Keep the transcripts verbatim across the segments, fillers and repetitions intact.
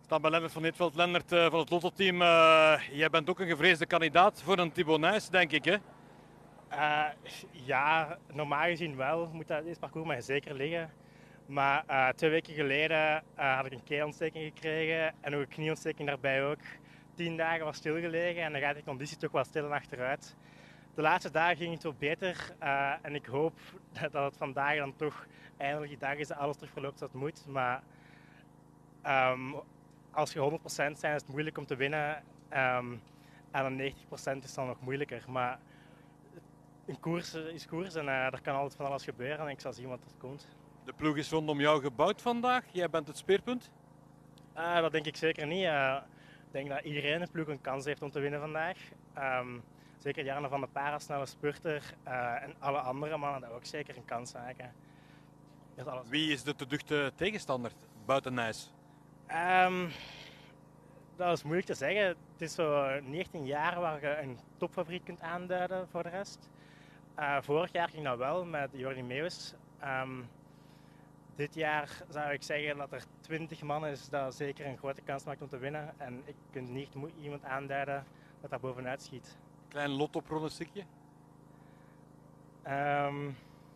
Staan bij Lennart van Eetveld. Lennart uh, van het Lotto-team, uh, jij bent ook een gevreesde kandidaat voor een Thibaut Nys, denk ik, hè? Uh, ja, normaal gezien wel moet dat deze parcours mij zeker liggen. Maar uh, twee weken geleden uh, had ik een keelontsteking gekregen en ook een knieontsteking daarbij ook. Tien dagen was stilgelegen en dan gaat de conditie toch wel stil achteruit. De laatste dagen ging het wat beter uh, en ik hoop dat het vandaag dan toch eindelijk die dag is dat alles terug verloopt zoals het moet. Maar um, als je honderd procent bent is het moeilijk om te winnen um, en dan negentig procent is het dan nog moeilijker. Maar een koers is koers en uh, er kan altijd van alles gebeuren en ik zal zien wat er komt. De ploeg is rondom jou gebouwd vandaag. Jij bent het speerpunt? Uh, dat denk ik zeker niet. Uh, ik denk dat iedereen de ploeg een kans heeft om te winnen vandaag. Um, zeker Jarno van der Para, snelle spurter. Uh, en alle andere mannen dat ook zeker een kans maken. Alles... Wie is de te duchte tegenstander buiten Nys? Um, dat is moeilijk te zeggen. Het is zo negentien jaar waar je een topfavoriet kunt aanduiden voor de rest. Uh, vorig jaar ging dat wel met Jordi Meeuwis. Um, dit jaar zou ik zeggen dat er twintig man is dat zeker een grote kans maakt om te winnen. En ik kan niet iemand aanduiden dat daar bovenuit schiet. Klein lotto-pronostiekje? Um,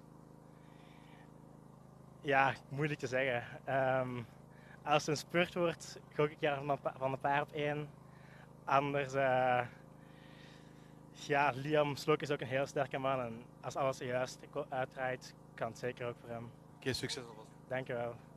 ja, moeilijk te zeggen. Um, als het een spurt wordt, gok ik er van de paar op één. Anders, uh, ja, Liam Slok is ook een heel sterke man. En als alles juist uitdraait, kan het zeker ook voor hem. Oké, okay, succes alvast. Dank je wel.